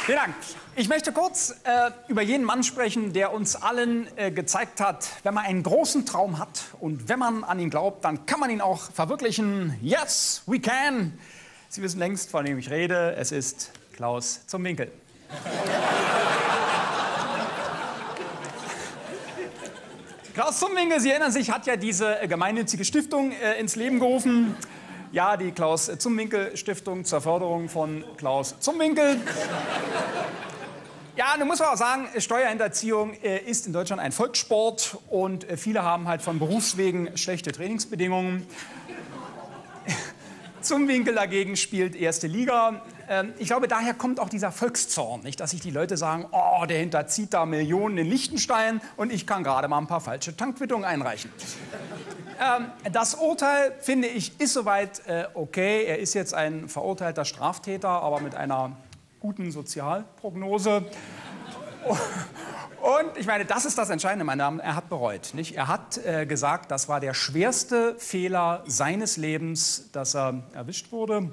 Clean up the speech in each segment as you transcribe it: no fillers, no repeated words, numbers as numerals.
Vielen Dank. Ich möchte kurz über jenen Mann sprechen, der uns allen gezeigt hat, wenn man einen großen Traum hat und wenn man an ihn glaubt, dann kann man ihn auch verwirklichen. Yes, we can. Sie wissen längst, von wem ich rede. Es ist Klaus zum Winkel. Klaus zum Winkel, Sie erinnern sich, hat ja diese gemeinnützige Stiftung ins Leben gerufen. Ja, die Klaus-Zumwinkel-Stiftung zur Förderung von Klaus zum Winkel. Ja, nun muss man auch sagen, Steuerhinterziehung ist in Deutschland ein Volkssport und viele haben halt von Berufswegen schlechte Trainingsbedingungen. Zumwinkel dagegen spielt erste Liga. Ich glaube, daher kommt auch dieser Volkszorn, nicht? Dass sich die Leute sagen, oh, der hinterzieht da Millionen in Liechtenstein und ich kann gerade mal ein paar falsche Tankquittungen einreichen. Das Urteil, finde ich, ist soweit okay. Er ist jetzt ein verurteilter Straftäter, aber mit einer guten Sozialprognose. Und ich meine, das ist das Entscheidende, meine Damen. Er hat bereut. Nicht? Er hat gesagt, das war der schwerste Fehler seines Lebens, dass er erwischt wurde.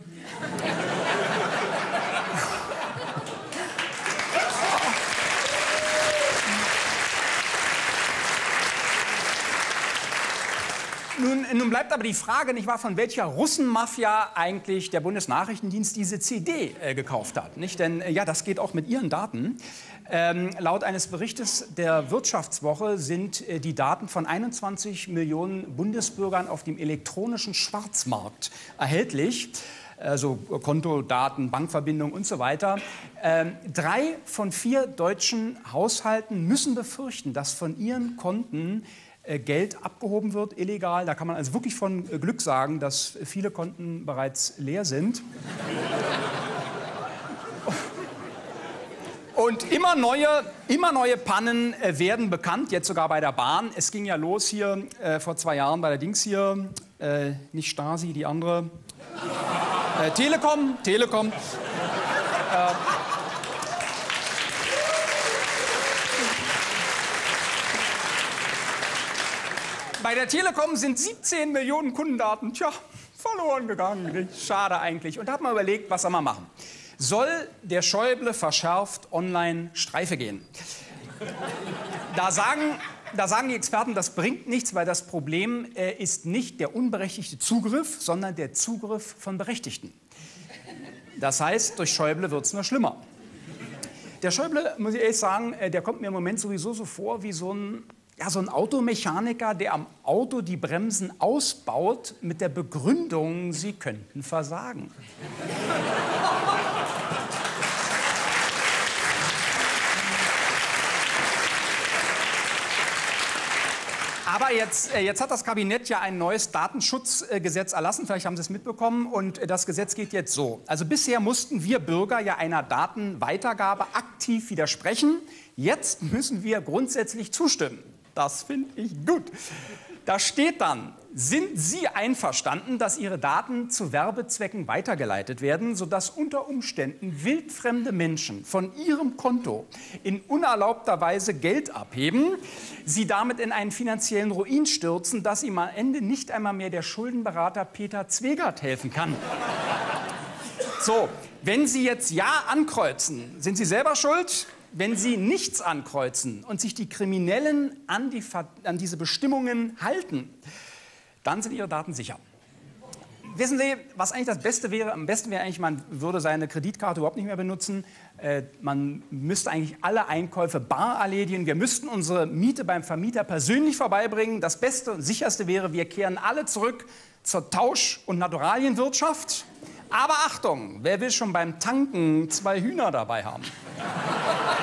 Nun bleibt aber die Frage, nicht wahr, von welcher Russenmafia eigentlich der Bundesnachrichtendienst diese CD gekauft hat. Nicht? Denn ja, das geht auch mit Ihren Daten. Laut eines Berichtes der Wirtschaftswoche sind die Daten von 21 Millionen Bundesbürgern auf dem elektronischen Schwarzmarkt erhältlich. Also Kontodaten, Bankverbindungen und so weiter. 3 von 4 deutschen Haushalten müssen befürchten, dass von ihren Konten Geld abgehoben wird, illegal. Da kann man also wirklich von Glück sagen, dass viele Konten bereits leer sind. Und immer neue Pannen werden bekannt, jetzt sogar bei der Bahn. Es ging ja los hier vor 2 Jahren bei der Dings hier, nicht Stasi, die andere, Telekom. Bei der Telekom sind 17 Millionen Kundendaten, verloren gegangen. Schade eigentlich. Und da hat man überlegt, was soll man machen? Soll der Schäuble verschärft online Streife gehen? Da sagen die Experten, das bringt nichts, weil das Problem ist nicht der unberechtigte Zugriff, sondern der Zugriff von Berechtigten. Das heißt, durch Schäuble wird es nur schlimmer. Der Schäuble, muss ich ehrlich sagen, der kommt mir im Moment sowieso so vor wie so ein Automechaniker, der am Auto die Bremsen ausbaut mit der Begründung, sie könnten versagen. Aber jetzt hat das Kabinett ja ein neues Datenschutzgesetz erlassen, vielleicht haben Sie es mitbekommen, und das Gesetz geht jetzt so. Also bisher mussten wir Bürger ja einer Datenweitergabe aktiv widersprechen. Jetzt müssen wir grundsätzlich zustimmen. Das finde ich gut. Da steht dann, sind Sie einverstanden, dass Ihre Daten zu Werbezwecken weitergeleitet werden, sodass unter Umständen wildfremde Menschen von Ihrem Konto in unerlaubter Weise Geld abheben, Sie damit in einen finanziellen Ruin stürzen, dass ihm am Ende nicht einmal mehr der Schuldenberater Peter Zwegert helfen kann? So, wenn Sie jetzt Ja ankreuzen, sind Sie selber schuld? Wenn Sie nichts ankreuzen und sich die Kriminellen an diese Bestimmungen halten, dann sind Ihre Daten sicher. Wissen Sie, was eigentlich das Beste wäre? Am besten wäre eigentlich, man würde seine Kreditkarte überhaupt nicht mehr benutzen. Man müsste eigentlich alle Einkäufe bar erledigen. Wir müssten unsere Miete beim Vermieter persönlich vorbeibringen. Das Beste und Sicherste wäre, wir kehren alle zurück zur Tausch- und Naturalienwirtschaft. Aber Achtung, wer will schon beim Tanken 2 Hühner dabei haben?